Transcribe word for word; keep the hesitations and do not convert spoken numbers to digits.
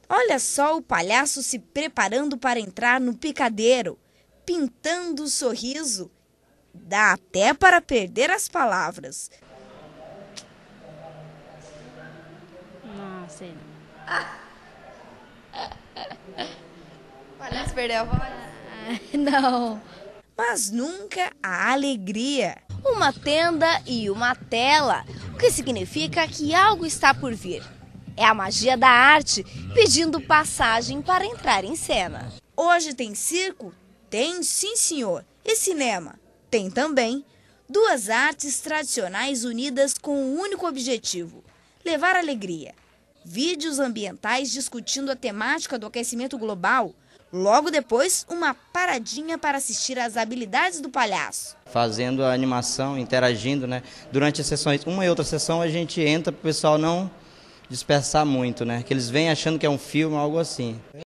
Olha só o palhaço se preparando para entrar no picadeiro, pintando o sorriso. Dá até para perder as palavras. Não, sei não. O palhaço perdeu a voz? Não. Mas nunca a alegria. Uma tenda e uma tela, o que significa que algo está por vir. É a magia da arte pedindo passagem para entrar em cena. Hoje tem circo? Tem, sim, senhor. E cinema? Tem também. Duas artes tradicionais unidas com um único objetivo: levar alegria. Vídeos ambientais discutindo a temática do aquecimento global. Logo depois, uma paradinha para assistir às habilidades do palhaço. Fazendo a animação, interagindo, né? Durante as sessões, uma e outra sessão, a gente entra para o pessoal não dispersar muito, né? Que eles vêm achando que é um filme, algo assim.